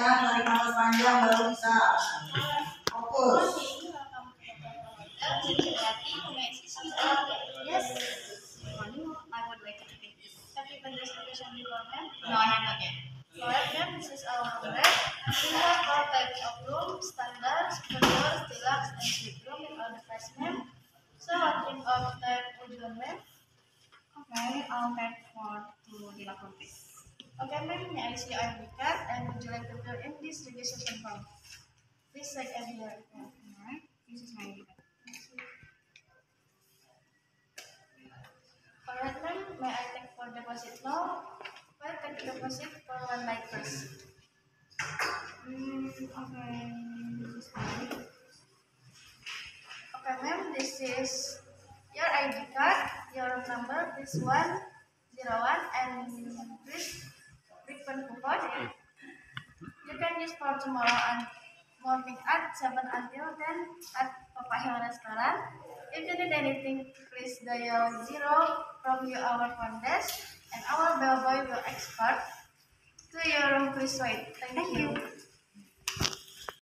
tarik nafas panjang baru bisa. Fokus. Yes. Morning, I would like to take this. Have you been discussion before, ma'am? No, I have not yet. Alright, ma'am, this is our room. We have four types of room: standard, superior, deluxe, and suite room in all the class, ma'am. So, what type of type would you want, ma'am? Okay, I'll type for to deluxe room, please. Okay, ma'am, may I see your ID card, and would you like to fill in this registration form? Please check ID card. Alright, this is my ID card. Alright, ma'am, may I take for deposit now? Well, take deposit for 1 night first. Okay, this is fine. Okay, ma'am, this is your ID card, your room number, this 101, and this refund coupon. You can use for tomorrow and morning at 7 until 10 at Papaya Restaurant. If you need anything, please dial 0 from our front desk, and our bellboy will escort to your room. Please wait. Thank you.